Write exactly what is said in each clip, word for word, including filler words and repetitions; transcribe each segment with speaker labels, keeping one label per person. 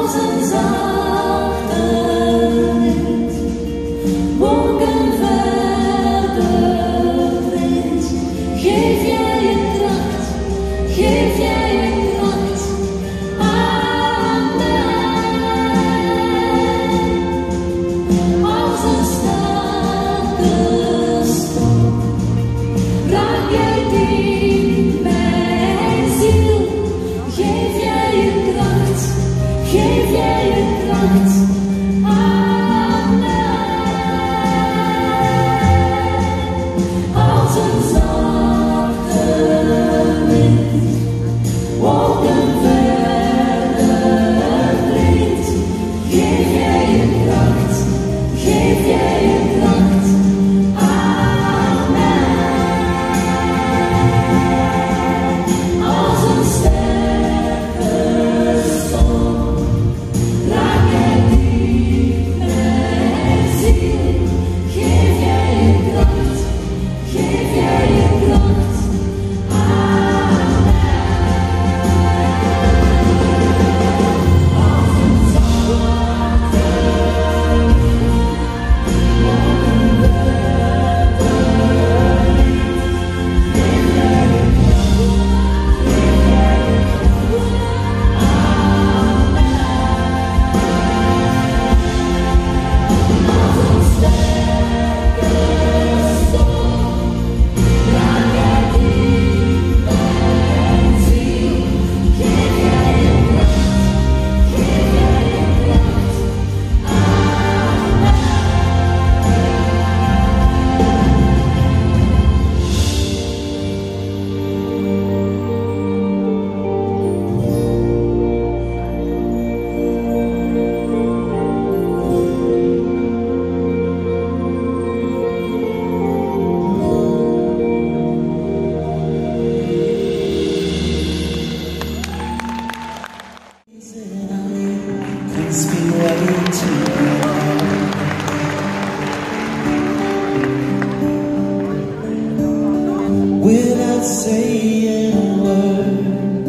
Speaker 1: Without saying a word,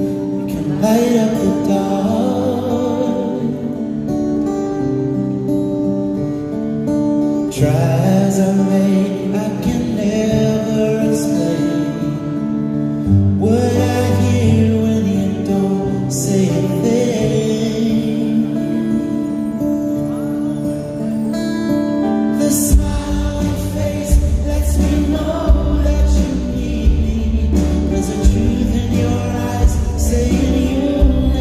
Speaker 1: we can light up the dark. Try as I may, I can never explain what I hear when you don't say a thing. The smile on your face lets me know that you need me. There's a truth in your eyes saying you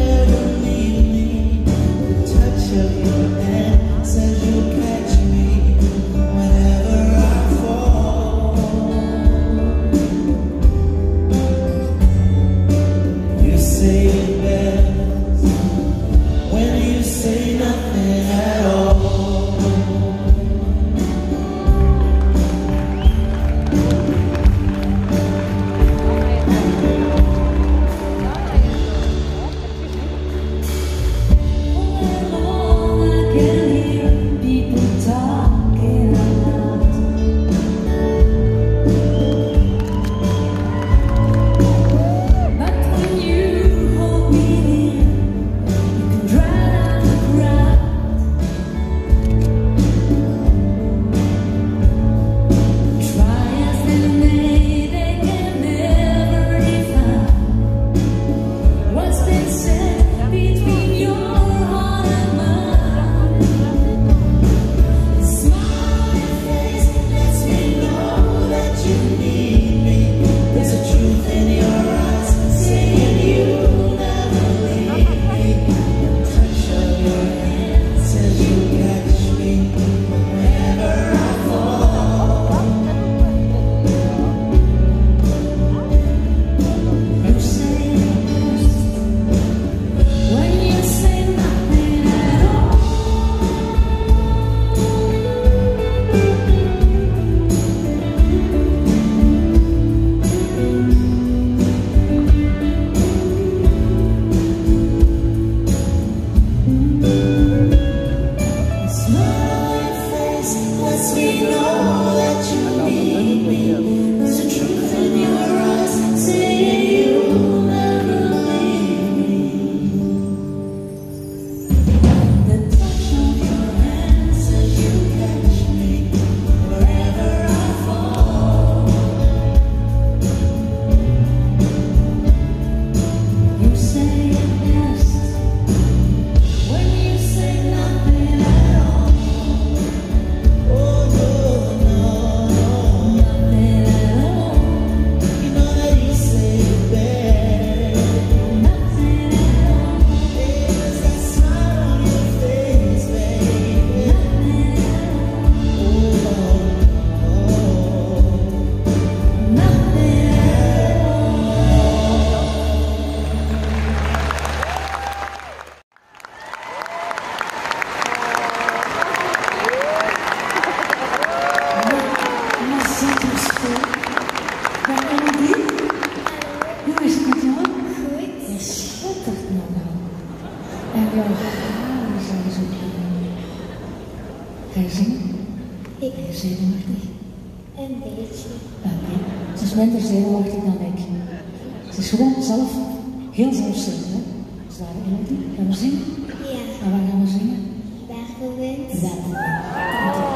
Speaker 2: En jouw haren zijn zo klein. Ga je zingen?
Speaker 3: Ik.
Speaker 2: Ben je zenuwachtig?
Speaker 3: Een beetje.
Speaker 2: Oké, ze is minder zenuwachtig dan ik. Ze is gewoon zelf, heel zelfzeker, hè? Is daar iemand? Gaan we zingen?
Speaker 3: Ja.
Speaker 2: En waar gaan we zingen?
Speaker 3: Wervelwind.
Speaker 2: Wervelwind.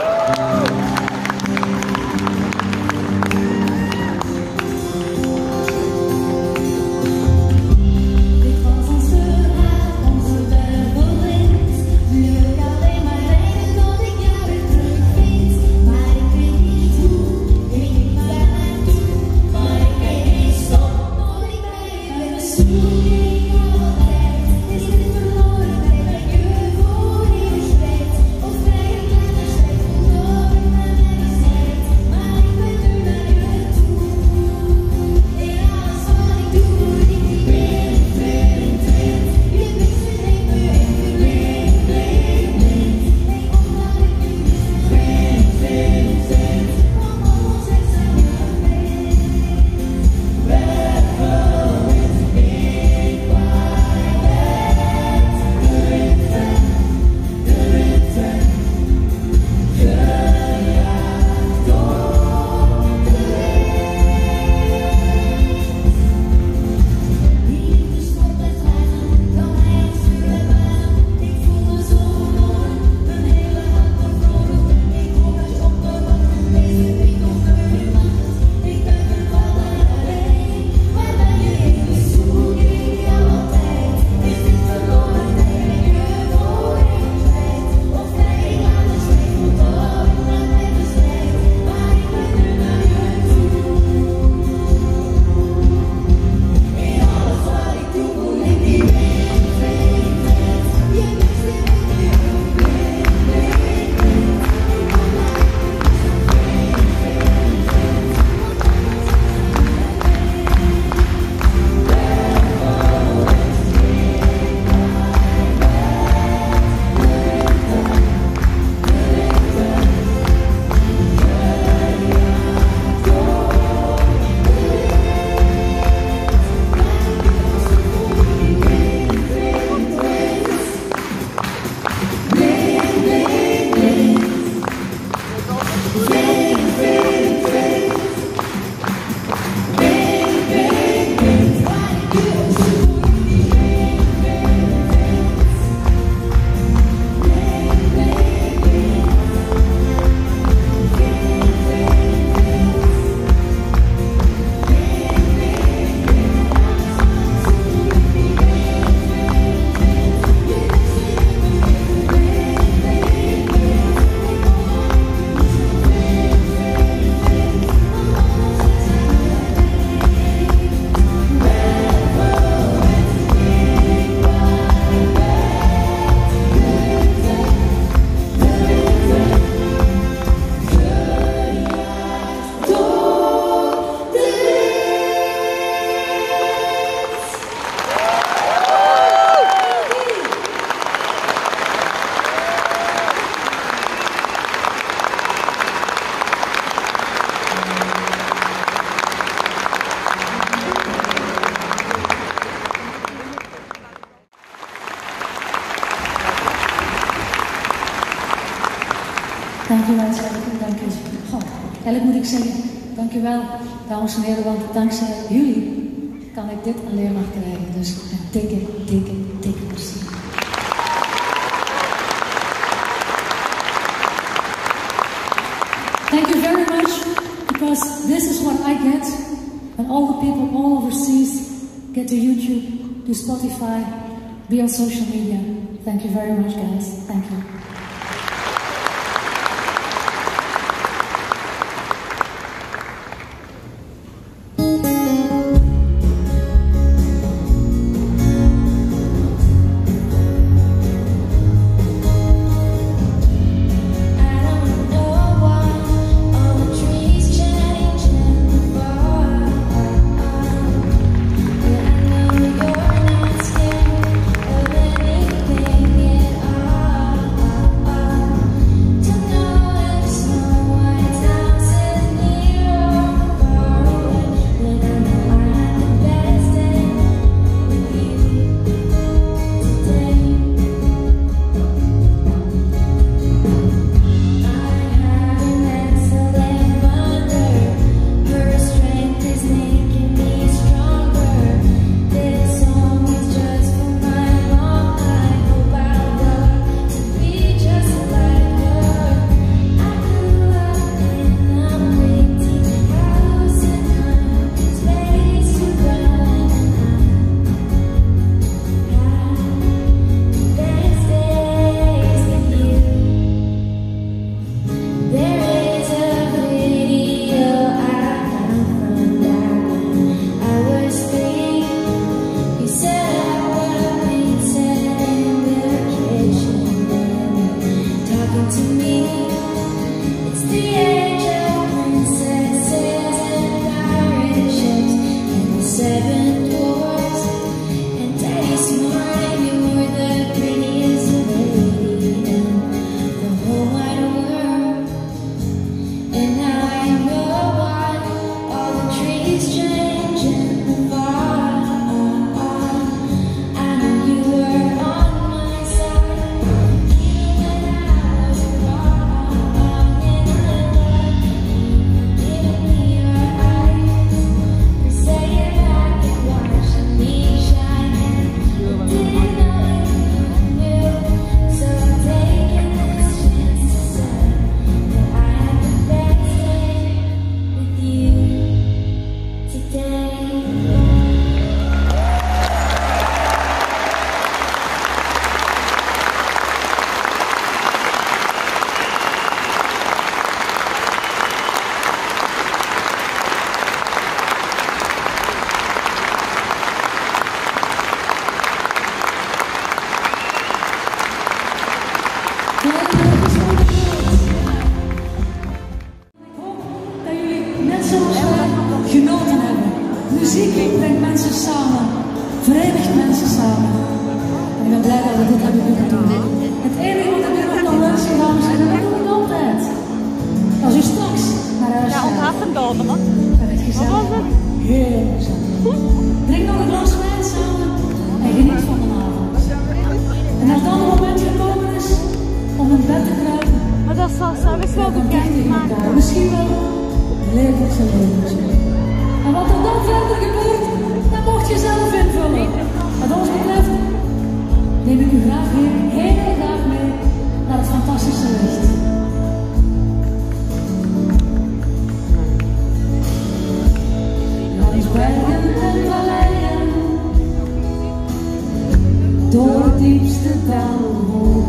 Speaker 2: Dank u wel, dank u. God, eigenlijk moet ik zeggen, dank u wel, dames en heren, want dankzij jullie kan ik dit alleen maar krijgen. Dus een dikke, dikke, dikke merci. Thank you very much, because this is what I get, and all the people all overseas get to YouTube, to Spotify, be on social media. Thank you very much, guys. Thank you.
Speaker 3: You're not scared of anything at all.
Speaker 2: samen. En ik ben blij dat we dit hebben kunnen doen. Het enige wat ik nu nog kan wensen, dames en heren, dat doe ik altijd. Als u straks naar huis
Speaker 4: Ja,
Speaker 2: gaat,
Speaker 4: onthaal een datum, hè?
Speaker 2: dan is het gezellig. Heel gezellig. Drink nog een glas wijn samen en geniet van de avond. En als dan het moment gekomen is om in bed te kruipen,
Speaker 4: Maar dat zal straks wel bekend maken.
Speaker 2: misschien wel levert zijn leventje. En wat er dan verder gebeurt, dat mocht je zelf invullen. Wat ons betreft neem ik u graag hier heel graag mee naar het fantastische licht. Langs bergen en valleien, door het diepste dal omhoog.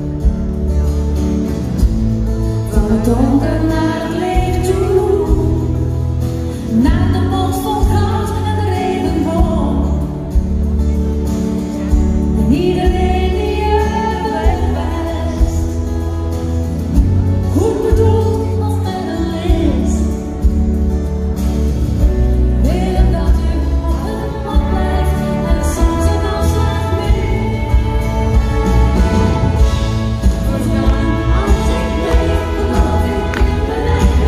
Speaker 2: Van het donker naar het licht toe, naar de mond vol goud en de regenboog. En iedereen die er weg wijst, goed bedoeld of met een list, willen dat u op het pad blijft en soms een afslag mee. Want dan als ik leef, geloof ik in mijn eigen.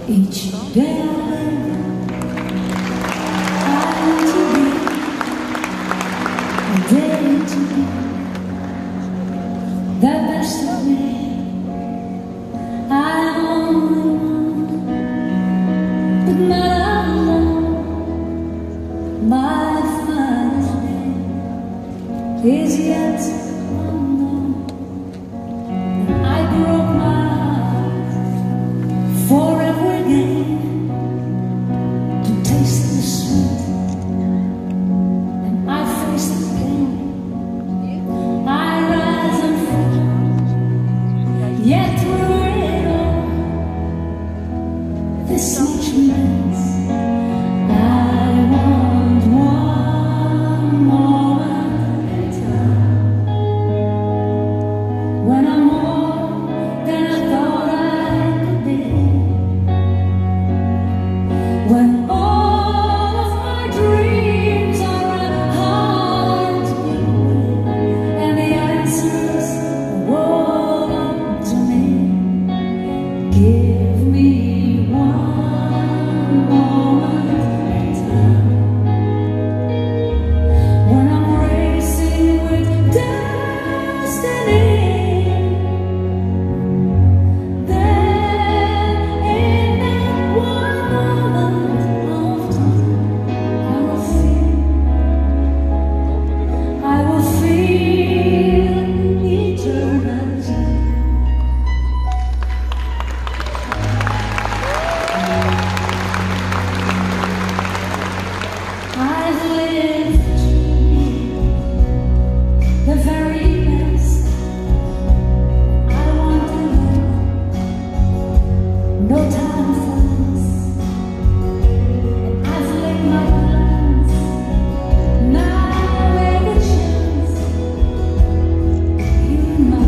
Speaker 2: Each day I live, I want to be a day to be the best of me. I'm only one, but not alone. My finest day is yet unknown. And I broke my heart forever again to taste the sweet, and I face the pain. I rise and fall, yet through it all, this much remains. I want one moment at a time, when I'm more than I thought I could be, when all of my dreams are hard to get away, and the answers roll up to me. Give me one moment at a time, when I'm racing with destiny. Then in that one moment of time, I will feel, I will feel eternity. I've lived to be the very best I want to live. No time for this. I've laid my plans. Now I wear the chance. You know.